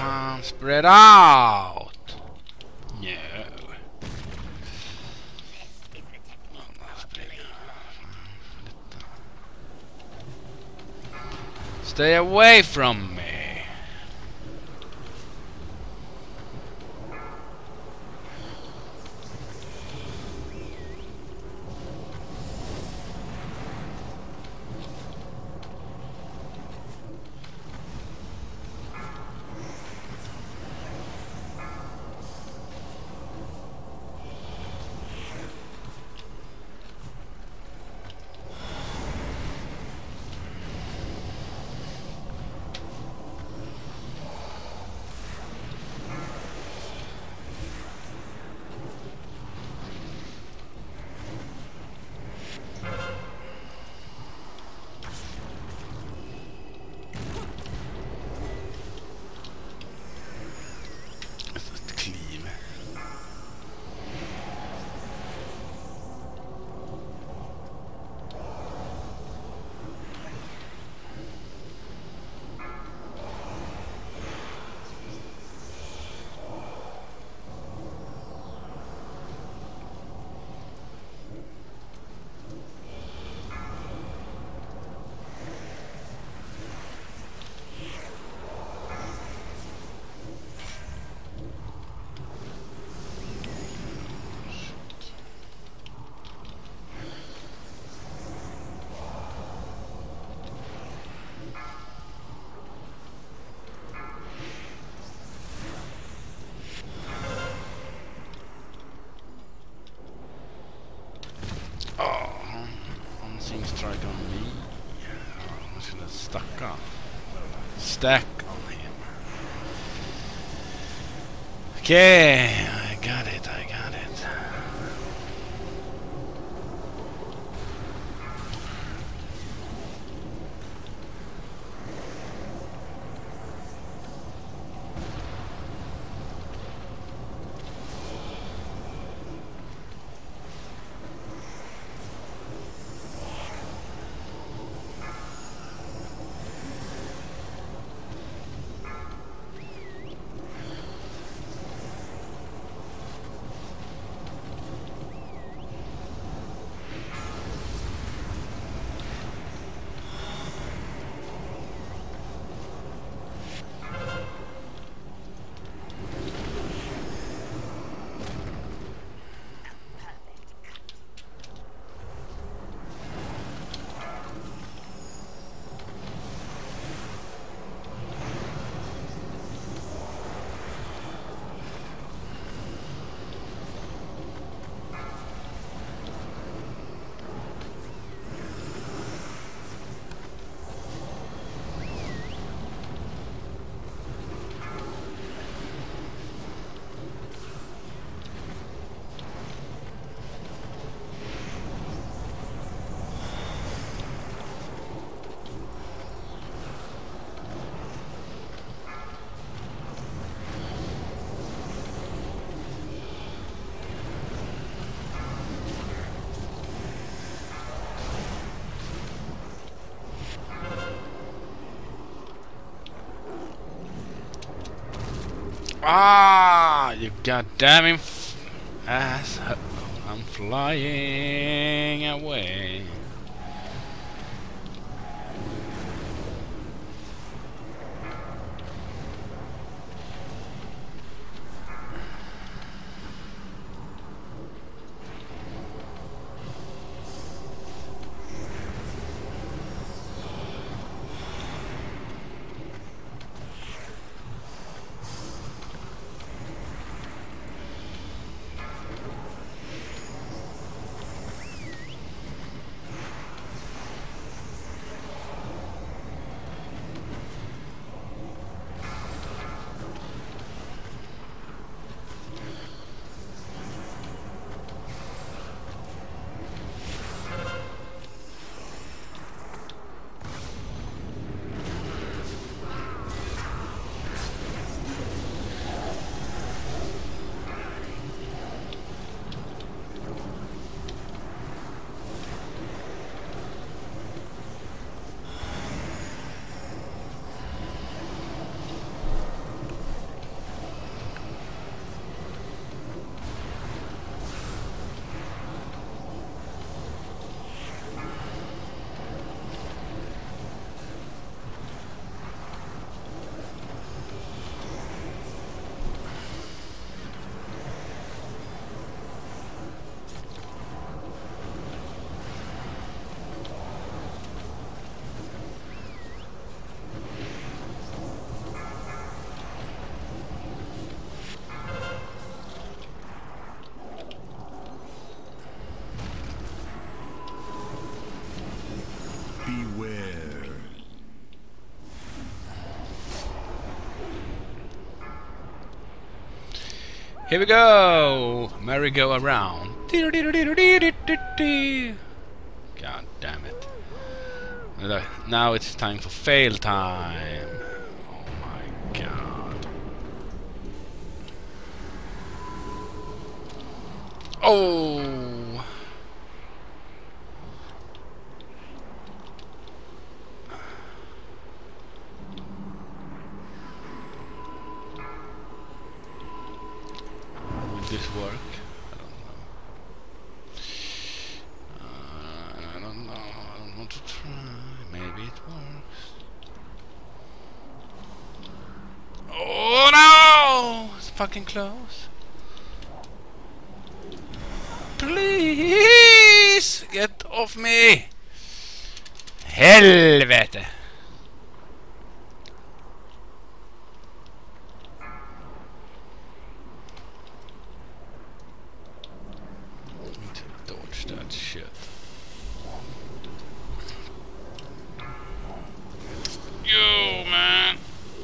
on, spread out! No. Stay away from me! Strike on me. I should have stack on him. Okay, I got it. Ah, you goddamn ass! I'm flying away. Here we go! Merry-go-around. God damn it. Now it's time for fail time. Oh my god. Oh! Will this work? I don't know. I don't want to try. Maybe it works. Oh no! It's fucking close. Please get off me! Helvete! Need to dodge that shit. You man!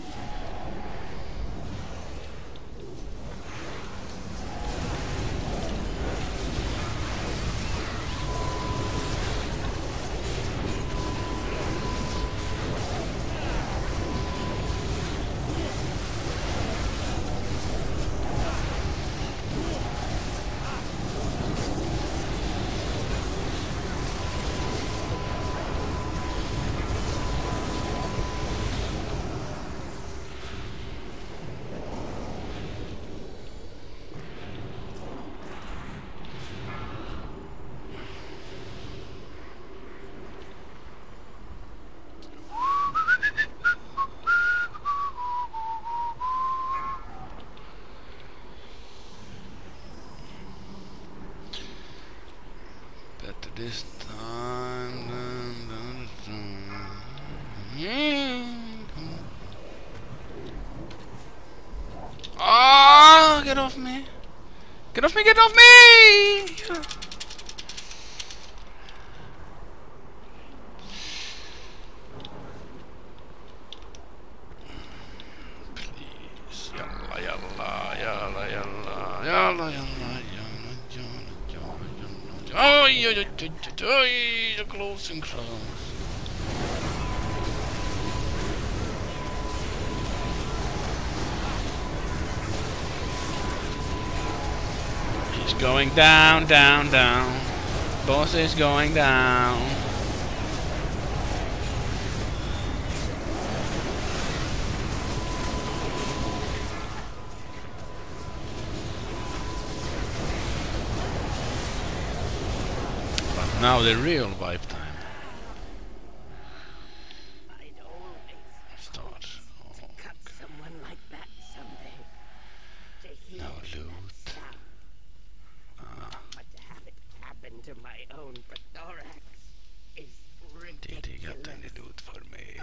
Better this time. Oh, get off me! Get off me! Get off me! Please, yalla, yalla, yalla, yalla, yalla, yalla. Oh, you're close and close. He's going down, down, down. Boss is going down. Now the real wipe time. Start. Oh, Cut someone like that someday. To heal no loot. but to have it happen to my own Prothorax is ridiculous. Did he get any loot for me?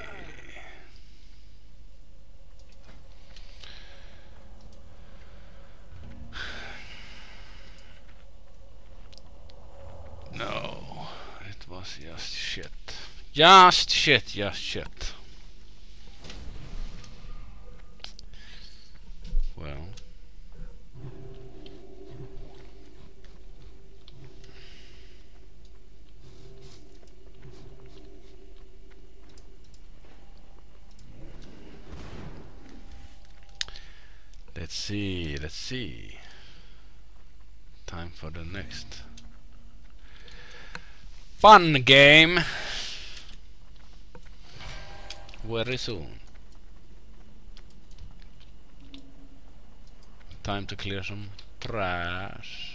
No, it was just shit. Just shit, just shit. Well. Let's see, let's see. Time for the next fun game. Very soon. Time to clear some trash.